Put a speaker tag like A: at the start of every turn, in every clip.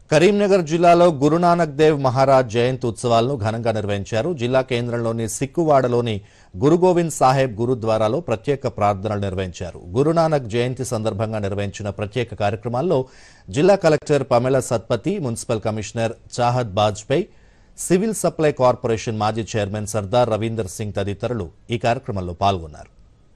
A: కరీంనగర్ జిల్లాలో గురునానక్ దేవ్ మహారాజ్ జయంతి ఉత్సవాలను ఘనంగా నిర్వహించారు. జిల్లా కేంద్రంలోని సిక్కువాడలోని గురుగోవింద్ సాహెబ్ గురుద్వారాలో ప్రత్యేక ప్రార్థనలు నిర్వహించారు. గురునానక్ జయంతి సందర్భంగా నిర్వహించిన ప్రత్యేక కార్యక్రమాల్లో జిల్లా collector Pamela Satpathy, municipal commissioner Chahat Bajpai, civil supply corporation మాజీ చైర్మన్ సర్దార్ రవీందర్ సింగ్ తదితరులు ఈ కార్యక్రమంలో పాల్గొన్నారు.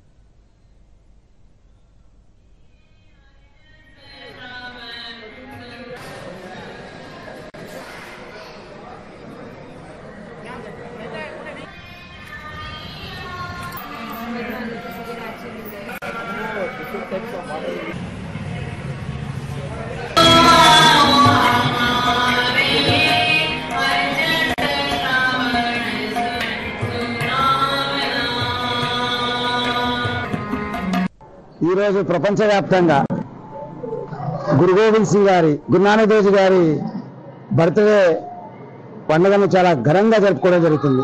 B: ఈ రోజు ప్రపంచవ్యాప్తంగా గురుగోవింద్ సింగ్ గారి, గురునానక్ దేవ్ గారి బర్త్డే పండుగను చాలా ఘనంగా జరుపుకోవడం జరుగుతుంది.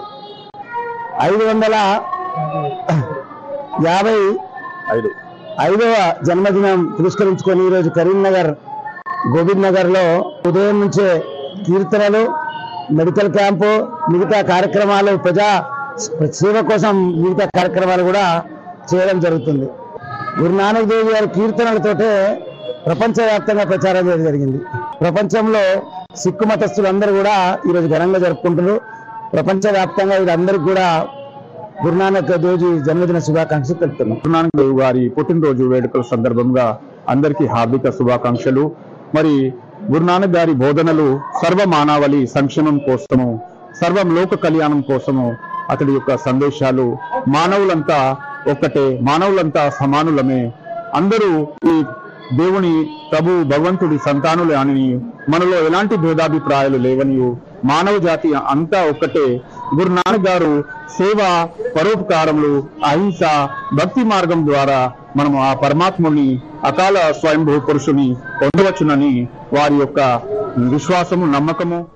B: 555వ జన్మదినం పురస్కరించుకొని ఈరోజు కరీంనగర్ గోవింద్ నగర్ లో ఉదయం నుంచే కీర్తనలు, మెడికల్ క్యాంపు, మిగతా కార్యక్రమాలు, ప్రజా సేవ కోసం మిగతా కార్యక్రమాలు కూడా చేయడం జరుగుతుంది. గురునానక్ దేవ్ గారి కీర్తనలతోటే ప్రపంచవ్యాప్తంగా ప్రచారం చేయడం జరిగింది. ప్రపంచంలో సిక్కు మతస్థులందరూ కూడా ఈరోజు ఘనంగా జరుపుకుంటున్నారు. ప్రపంచవ్యాప్తంగా వీరందరికీ కూడా గురునానక్ దేవ్ జన్మదిన శుభాకాంక్షలు తెలుపుతున్నాం.
C: గురునానక్ దేవ్ గారి పుట్టినరోజు వేడుకల సందర్భంగా అందరికీ హార్దిక శుభాకాంక్షలు. మరి గురునానక్ గారి బోధనలు సర్వ మానవాళి సంక్షేమం కోసము, సర్వం లోక కళ్యాణం కోసము అతడి యొక్క సందేశాలు మానవులంతా ఒక్కటే, మానవులంతా సమానులమే, అందరూ ఈ దేవుని ప్రభు భగవంతుడి సంతానులే అని, మనలో ఎలాంటి భేదాభిప్రాయాలు లేవని, మానవ జాతి అంతా ఒక్కటే. గురునానక్ గారు సేవ, పరోపకారములు, అహింస, భక్తి మార్గం ద్వారా మనము ఆ పరమాత్ముని, అకాల స్వయంభూ పురుషుని పొందవచ్చునని వారి యొక్క విశ్వాసము, నమ్మకము